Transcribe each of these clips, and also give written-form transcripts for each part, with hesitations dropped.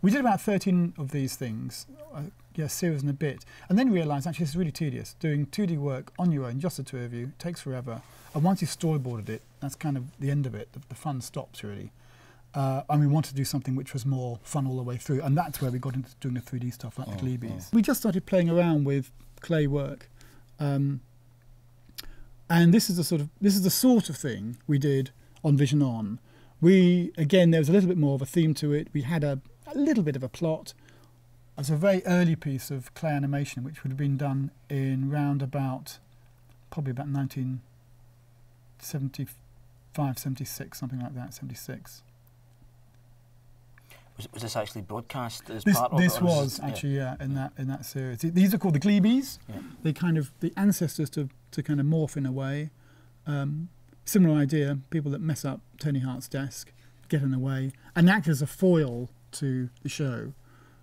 We did about 13 of these things, a series and a bit, and then realised actually it's really tedious. Doing 2D work on your own, just the two of you, takes forever. And once you've storyboarded it, that's kind of the end of it. The fun stops, really. And we wanted to do something which was more fun all the way through, and that's where we got into doing the 3D stuff, like the Gleebies. We just started playing around with clay work, and this is the sort of thing we did on Vision On. Again, there was a little bit more of a theme to it. We had a little bit of a plot. It was a very early piece of clay animation, which would have been done in probably about 1975, 76, something like that, 76. Was this actually broadcast as part of it? This was actually, in that series. These are called the Gleebies. Yeah. They kind of the ancestors to kind of Morph in a way. Similar idea. People that mess up Tony Hart's desk, get in the way, and act as a foil to the show.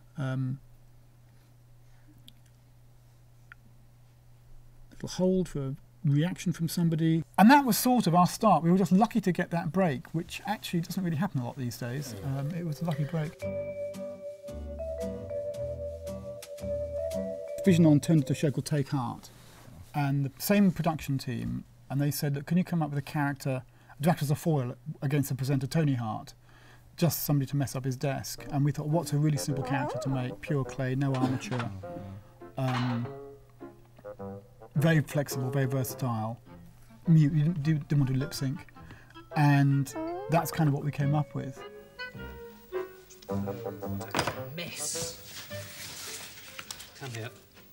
Little hold for a reaction from somebody, and that was sort of our start. We were just lucky to get that break, which actually doesn't really happen a lot these days. It was a lucky break. Vision On turned into a show called Take Heart, and the same production team, and they said, look, can you come up with a character to act as a foil against the presenter Tony Hart, just somebody to mess up his desk? And we thought, what's a really simple character to make, pure clay, no armature, very flexible, very versatile, mute, you didn't want to do lip sync, and that's kind of what we came up with. Mess. Come here.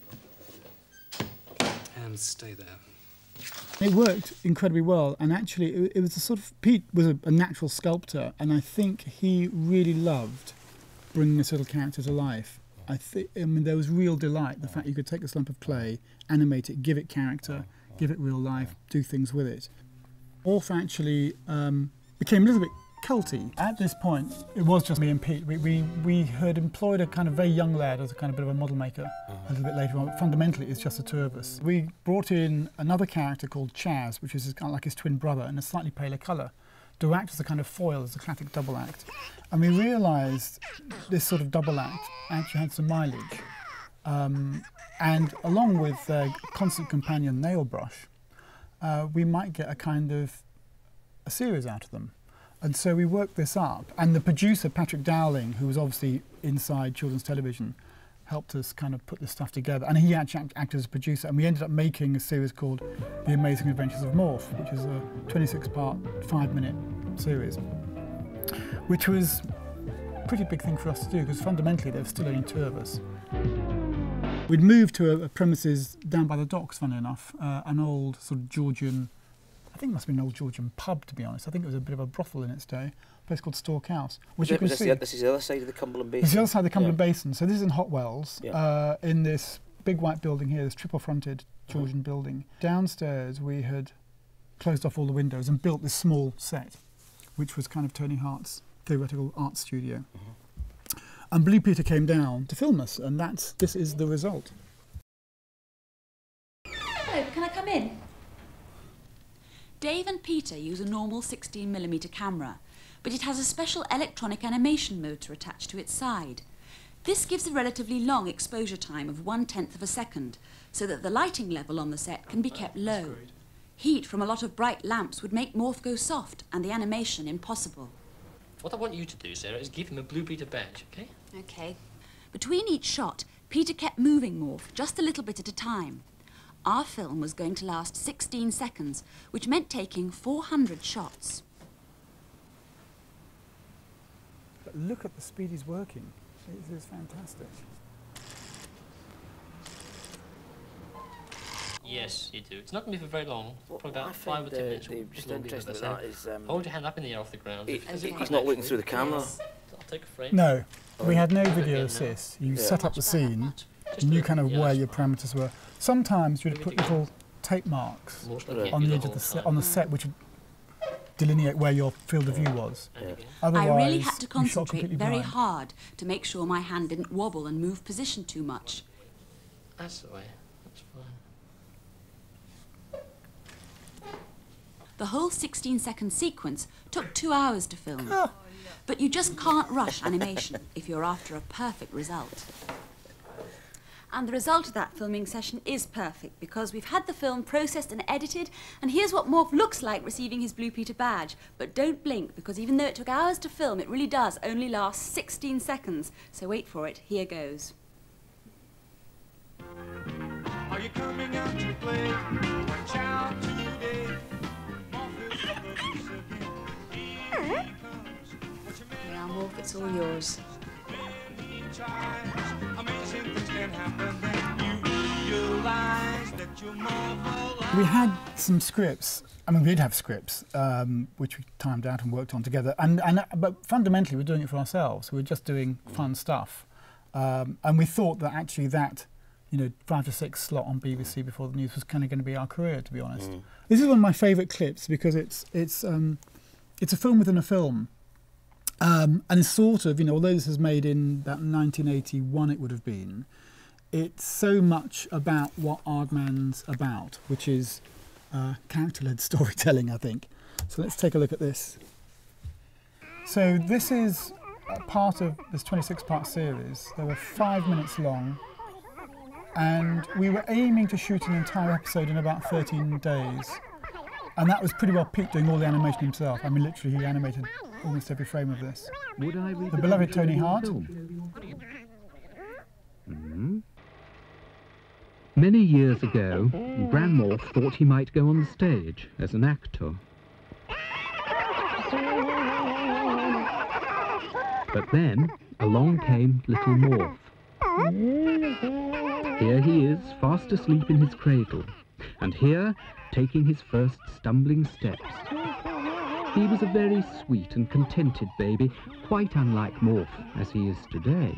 And stay there. It worked incredibly well, and actually it was a sort of, Pete was a natural sculptor, and I think he really loved bringing this little character to life. I mean, there was real delight, the fact you could take this lump of clay, animate it, give it character, give it real life, do things with it. Morph actually became a little bit culty. At this point, it was just me and Pete. We had employed a kind of very young lad as a kind of bit of a model maker a little bit later on, but fundamentally it's just the two of us. We brought in another character called Chaz, which is kind of like his twin brother in a slightly paler colour, to act as a kind of foil, as a classic double act. And we realised this sort of double act actually had some mileage. And along with their constant companion nail brush, we might get a kind of a series out of them. And so we worked this up, and the producer, Patrick Dowling, who was obviously inside children's television, helped us kind of put this stuff together. And he actually acted as a producer, and we ended up making a series called The Amazing Adventures of Morph, which is a 26-part, 5-minute series, which was a pretty big thing for us to do, because fundamentally there were still only two of us. We'd moved to a premises down by the docks, funnily enough, an old sort of Georgian, I think it must have been an old Georgian pub, to be honest. I think it was a bit of a brothel in its day, a place called Stork House, which you can see. This is the other side of the Cumberland Basin? It's the other side of the Cumberland Basin. So this is in Hot Wells, in this big white building here, this triple-fronted Georgian building. Downstairs we had closed off all the windows and built this small set, which was kind of Tony Hart's theoretical art studio. And Blue Peter came down to film us, and this is the result. Hello, can I come in? Dave and Peter use a normal 16mm camera, but it has a special electronic animation motor attached to its side. This gives a relatively long exposure time of 1/10 of a second, so that the lighting level on the set can be kept low. Heat from a lot of bright lamps would make Morph go soft and the animation impossible. What I want you to do, Sarah, is give him a Blue Peter badge, okay? Okay. Between each shot, Peter kept moving Morph just a little bit at a time. Our film was going to last 16 seconds, which meant taking 400 shots. But look at the speed he's working. It is fantastic. Yes, you do. It's not going to be for very long. Probably about 5 or 10 minutes. Just interesting with that is... hold your hand up in the air off the ground. He's not looking through the camera. Yes. I'll take a frame. No, we had no video assist. You set up the scene, you knew kind of where your parameters were. Sometimes you'd put little tape marks on the edge of the set, on the set, which would delineate where your field of view was. Otherwise, I really had to concentrate very hard to make sure my hand didn't wobble and move position too much. That's the way. That's fine. The whole 16-second sequence took 2 hours to film. But you just can't rush animation if you're after a perfect result. And the result of that filming session is perfect because we've had the film processed and edited, and here's what Morph looks like receiving his Blue Peter badge. But don't blink, because even though it took hours to film, it really does only last 16 seconds. So wait for it, here goes. Are you coming out to play? Watch out today. Morph is the producer again. Here he comes. Now, Morph, it's all yours. Amazing things can happen then you realize that you're Morph. We had some scripts. I mean, we did have scripts, which we timed out and worked on together. But fundamentally, we're doing it for ourselves. We're just doing fun stuff. And we thought that actually that, 5 to 6 slot on BBC before the news was kind of going to be our career, to be honest. This is one of my favourite clips because it's a film within a film. And it's sort of, although this was made in about 1981, it would have been, it's so much about what Aardman's about, which is character-led storytelling, I think. So let's take a look at this. So this is a part of this 26-part series. They were 5 minutes long, and we were aiming to shoot an entire episode in about 13 days. And that was pretty well Pete doing all the animation himself. I mean, literally, he animated almost every frame of this. Would I read the beloved Tony Hart. Many years ago, Gran Morph thought he might go on the stage as an actor. But then, along came little Morph. Here he is, fast asleep in his cradle, and here, taking his first stumbling steps. He was a very sweet and contented baby, quite unlike Morph as he is today.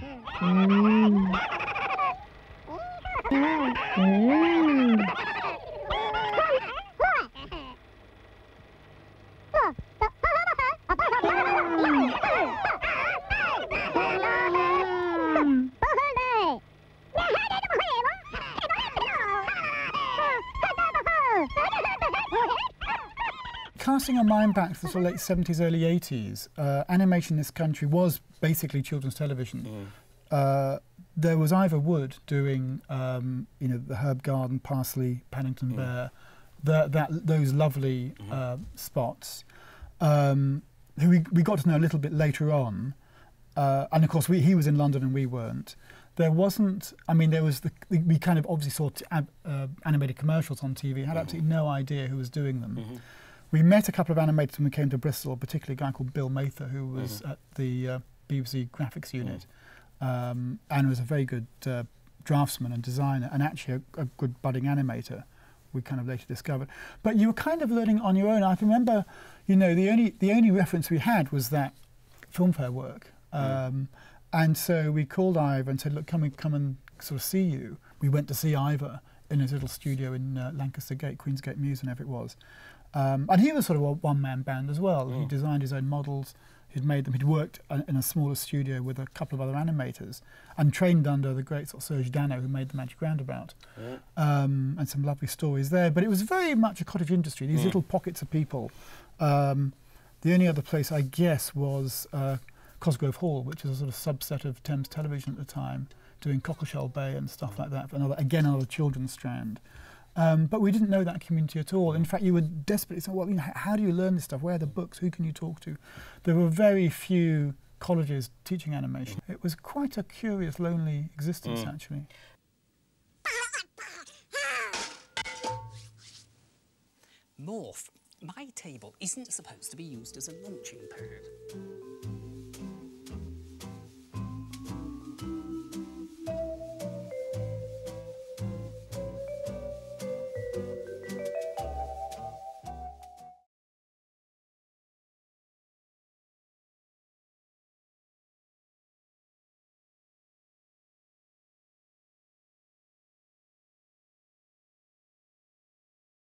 Casting our mind back to the sort of late 70s, early 80s, animation in this country was basically children's television. There was Ivor Wood doing, the Herb Garden, Parsley, Paddington Bear, those lovely spots, who we got to know a little bit later on. And of course, he was in London and we weren't. There wasn't, there was, we kind of obviously saw animated commercials on TV, had absolutely no idea who was doing them. We met a couple of animators when we came to Bristol, particularly a guy called Bill Mather, who was at the BBC graphics unit, and was a very good draftsman and designer, and actually a good budding animator, we kind of later discovered. But you were kind of learning on your own. I remember, the only reference we had was that film fair work. And so we called Ivor and said, look, come and sort of see you. We went to see Ivor in his little studio in Lancaster Gate, Queensgate Mews, whenever it was. And he was sort of a one-man band as well. He designed his own models, he'd made them, he'd worked in a smaller studio with a couple of other animators and trained under the great sort of Serge Dano, who made the Magic Roundabout. And some lovely stories there. But it was very much a cottage industry, these little pockets of people. The only other place, I guess, was Cosgrove Hall, which was a sort of subset of Thames Television at the time, doing Cockleshell Bay and stuff like that, another children's strand. But we didn't know that community at all. In fact, you were desperately saying, well, how do you learn this stuff? Where are the books? Who can you talk to? There were very few colleges teaching animation. It was quite a curious, lonely existence, actually. Morph, my table isn't supposed to be used as a launching pad.